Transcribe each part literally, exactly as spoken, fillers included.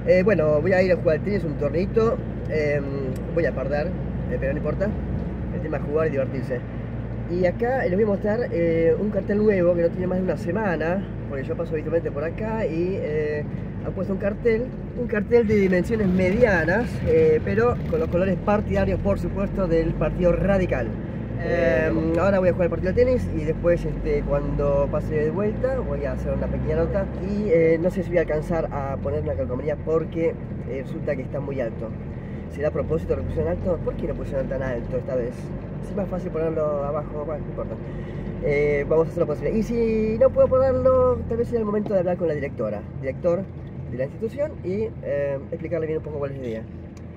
Eh, bueno, voy a ir a jugar al tenis, un torneito. Eh, voy a perder, eh, pero no importa. El tema es jugar y divertirse. Y acá les voy a mostrar eh, un cartel nuevo que no tiene más de una semana, porque yo paso habitualmente por acá y eh, han puesto un cartel, un cartel de dimensiones medianas, eh, pero con los colores partidarios, por supuesto, del Partido Radical. Eh, ahora voy a jugar el partido de tenis y después este, cuando pase de vuelta voy a hacer una pequeña nota y eh, no sé si voy a alcanzar a poner una calcomanía porque eh, resulta que está muy alto. ¿Será a propósito de que pusieron alto? ¿Por qué no pusieron tan alto esta vez? Es más fácil ponerlo abajo, bueno, no importa. Eh, vamos a hacer lo posible. Y si no puedo ponerlo, tal vez sea el momento de hablar con la directora, director de la institución y eh, explicarle bien un poco cuál es la idea.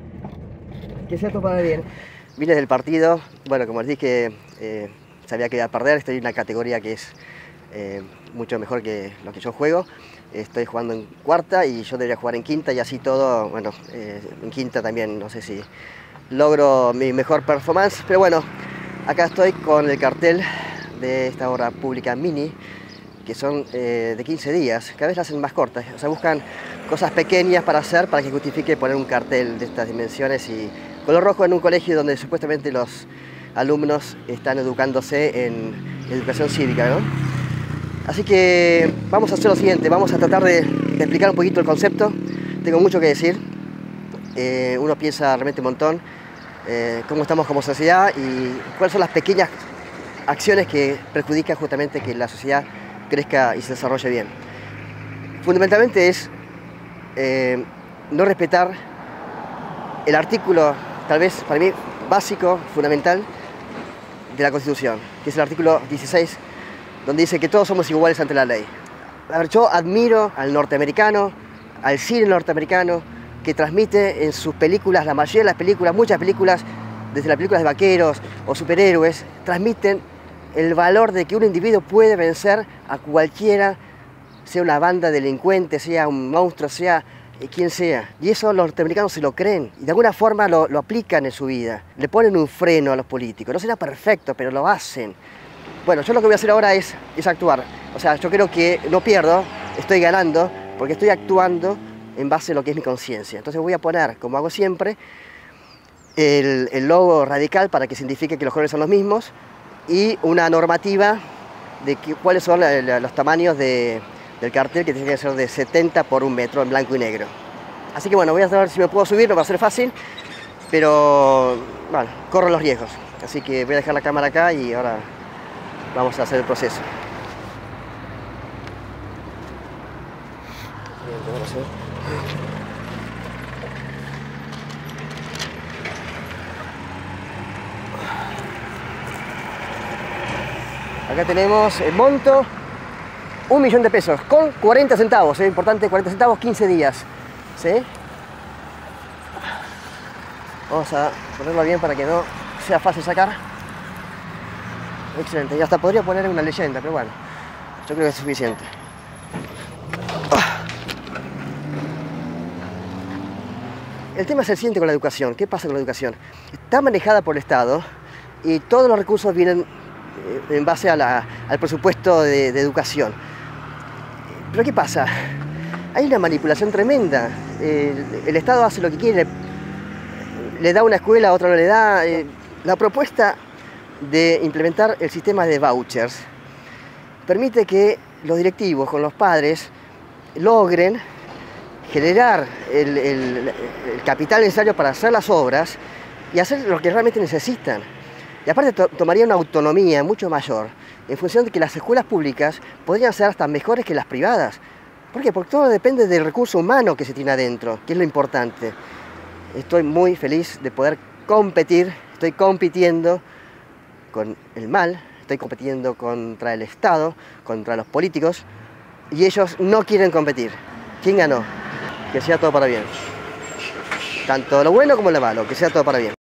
Que sea todo para bien. Vine del partido, bueno, como les dije, eh, sabía que iba a perder, estoy en una categoría que es eh, mucho mejor que lo que yo juego. Estoy jugando en cuarta y yo debería jugar en quinta y así todo, bueno, eh, en quinta también no sé si logro mi mejor performance, pero bueno, acá estoy con el cartel de esta obra pública mini, que son eh, de quince días, cada vez las hacen más cortas, o sea, buscan cosas pequeñas para hacer para que justifique poner un cartel de estas dimensiones y color rojo en un colegio donde supuestamente los alumnos están educándose en educación cívica, ¿no? Así que vamos a hacer lo siguiente, vamos a tratar de, de explicar un poquito el concepto. Tengo mucho que decir, eh, uno piensa realmente un montón, eh, cómo estamos como sociedad y cuáles son las pequeñas acciones que perjudican justamente que la sociedad crezca y se desarrolle bien. Fundamentalmente es eh, no respetar el artículo, tal vez para mí, básico, fundamental de la Constitución, que es el artículo dieciséis, donde dice que todos somos iguales ante la ley. A ver, yo admiro al norteamericano, al cine norteamericano, que transmite en sus películas, la mayoría de las películas, muchas películas, desde las películas de vaqueros o superhéroes, transmiten el valor de que un individuo puede vencer a cualquiera, sea una banda delincuente, sea un monstruo, sea quien sea. Y eso los norteamericanos se lo creen y de alguna forma lo, lo aplican en su vida. Le ponen un freno a los políticos. No será perfecto, pero lo hacen. Bueno, yo lo que voy a hacer ahora es, es actuar. O sea, yo creo que no pierdo, estoy ganando, porque estoy actuando en base a lo que es mi conciencia. Entonces voy a poner, como hago siempre, el, el logo radical para que se identifique que los colores son los mismos y una normativa de que, cuáles son la, la, los tamaños de, del cartel, que tiene que ser de setenta por un metro en blanco y negro. Así que bueno, voy a ver si me puedo subir, no va a ser fácil, pero bueno, corro los riesgos. Así que voy a dejar la cámara acá y ahora vamos a hacer el proceso. Acá tenemos el monto, un millón de pesos, con cuarenta centavos, ¿eh? Importante, cuarenta centavos, quince días, ¿sí? Vamos a ponerlo bien para que no sea fácil sacar. Excelente, y hasta podría poner una leyenda, pero bueno, yo creo que es suficiente. El tema es el siguiente con la educación. ¿Qué pasa con la educación? Está manejada por el Estado y todos los recursos vienen en base a la, al presupuesto de, de educación. Pero ¿qué pasa? Hay una manipulación tremenda. El, el Estado hace lo que quiere, le da una escuela, a otra no le da. La propuesta de implementar el sistema de vouchers permite que los directivos con los padres logren generar el, el, el capital necesario para hacer las obras y hacer lo que realmente necesitan. Y aparte to tomaría una autonomía mucho mayor en función de que las escuelas públicas podrían ser hasta mejores que las privadas. ¿Por qué? Porque todo depende del recurso humano que se tiene adentro, que es lo importante. Estoy muy feliz de poder competir, estoy compitiendo con el mal, estoy compitiendo contra el Estado, contra los políticos, y ellos no quieren competir. ¿Quién ganó? Que sea todo para bien. Tanto lo bueno como lo malo, que sea todo para bien.